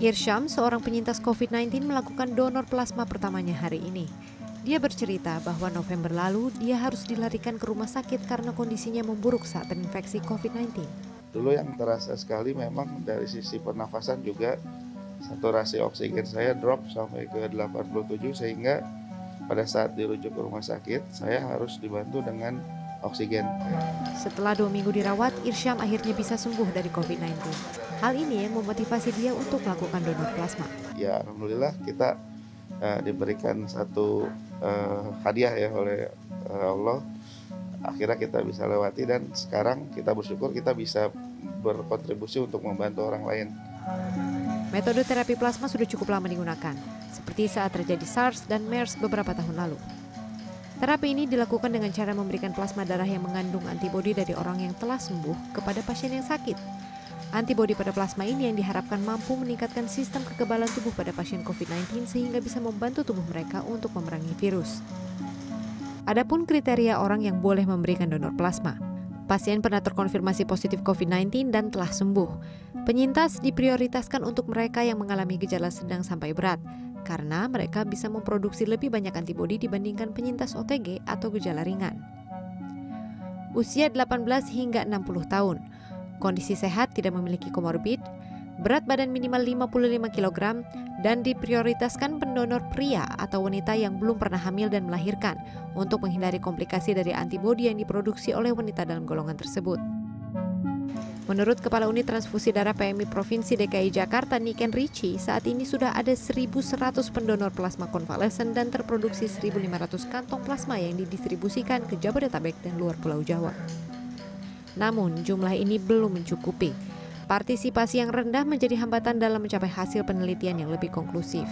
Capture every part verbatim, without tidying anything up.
Irsyam, seorang penyintas covid sembilan belas, melakukan donor plasma pertamanya hari ini. Dia bercerita bahwa November lalu dia harus dilarikan ke rumah sakit karena kondisinya memburuk saat terinfeksi covid sembilan belas. Dulu yang terasa sekali memang dari sisi pernafasan juga saturasi oksigen saya drop sampai ke delapan puluh tujuh, sehingga pada saat dirujuk ke rumah sakit saya harus dibantu dengan oksigen. Setelah dua minggu dirawat, Irsyam akhirnya bisa sembuh dari covid sembilan belas. Hal ini yang memotivasi dia untuk melakukan donor plasma. Ya, alhamdulillah kita uh, diberikan satu uh, hadiah ya oleh uh, Allah. Akhirnya kita bisa lewati dan sekarang kita bersyukur kita bisa berkontribusi untuk membantu orang lain. Metode terapi plasma sudah cukup lama digunakan, seperti saat terjadi SARS dan MERS beberapa tahun lalu. Terapi ini dilakukan dengan cara memberikan plasma darah yang mengandung antibodi dari orang yang telah sembuh kepada pasien yang sakit. Antibodi pada plasma ini yang diharapkan mampu meningkatkan sistem kekebalan tubuh pada pasien covid sembilan belas sehingga bisa membantu tubuh mereka untuk memerangi virus. Adapun kriteria orang yang boleh memberikan donor plasma. Pasien pernah terkonfirmasi positif covid sembilan belas dan telah sembuh. Penyintas diprioritaskan untuk mereka yang mengalami gejala sedang sampai berat, karena mereka bisa memproduksi lebih banyak antibodi dibandingkan penyintas O T G atau gejala ringan. Usia delapan belas hingga enam puluh tahun, kondisi sehat, tidak memiliki komorbid, berat badan minimal lima puluh lima kilogram, dan diprioritaskan pendonor pria atau wanita yang belum pernah hamil dan melahirkan untuk menghindari komplikasi dari antibodi yang diproduksi oleh wanita dalam golongan tersebut. Menurut Kepala Unit Transfusi Darah P M I Provinsi D K I Jakarta, Niken Ricci, saat ini sudah ada seribu seratus pendonor plasma konvalesen dan terproduksi seribu lima ratus kantong plasma yang didistribusikan ke Jabodetabek dan luar Pulau Jawa. Namun, jumlah ini belum mencukupi. Partisipasi yang rendah menjadi hambatan dalam mencapai hasil penelitian yang lebih konklusif.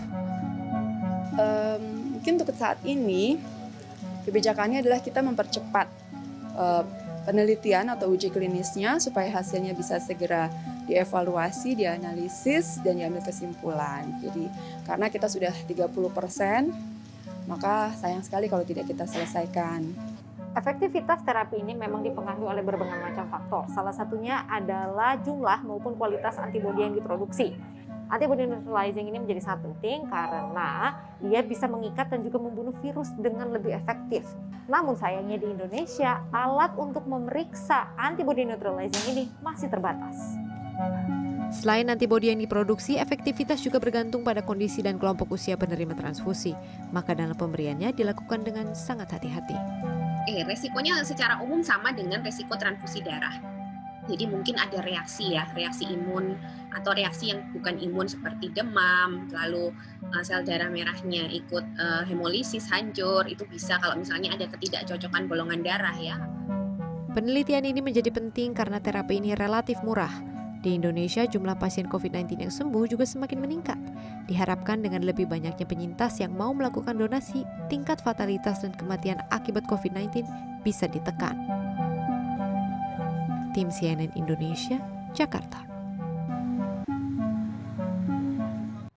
Um, mungkin untuk saat ini, kebijakannya adalah kita mempercepat uh, penelitian atau uji klinisnya supaya hasilnya bisa segera dievaluasi, dianalisis, dan diambil kesimpulan. Jadi karena kita sudah tiga puluh persen, maka sayang sekali kalau tidak kita selesaikan. Efektivitas terapi ini memang dipengaruhi oleh berbagai macam faktor. Salah satunya adalah jumlah maupun kualitas antibodi yang diproduksi. Antibody neutralizing ini menjadi sangat penting karena dia bisa mengikat dan juga membunuh virus dengan lebih efektif. Namun sayangnya di Indonesia, alat untuk memeriksa antibody neutralizing ini masih terbatas. Selain antibodi yang diproduksi, efektivitas juga bergantung pada kondisi dan kelompok usia penerima transfusi. Maka dalam pemberiannya dilakukan dengan sangat hati-hati. Eh, resikonya secara umum sama dengan resiko transfusi darah. Jadi mungkin ada reaksi ya, reaksi imun atau reaksi yang bukan imun seperti demam, lalu uh, sel darah merahnya ikut uh, hemolisis, hancur, itu bisa kalau misalnya ada ketidakcocokan golongan darah ya. Penelitian ini menjadi penting karena terapi ini relatif murah. Di Indonesia, jumlah pasien covid sembilan belas yang sembuh juga semakin meningkat. Diharapkan dengan lebih banyaknya penyintas yang mau melakukan donasi, tingkat fatalitas dan kematian akibat covid sembilan belas bisa ditekan. Tim C N N Indonesia, Jakarta.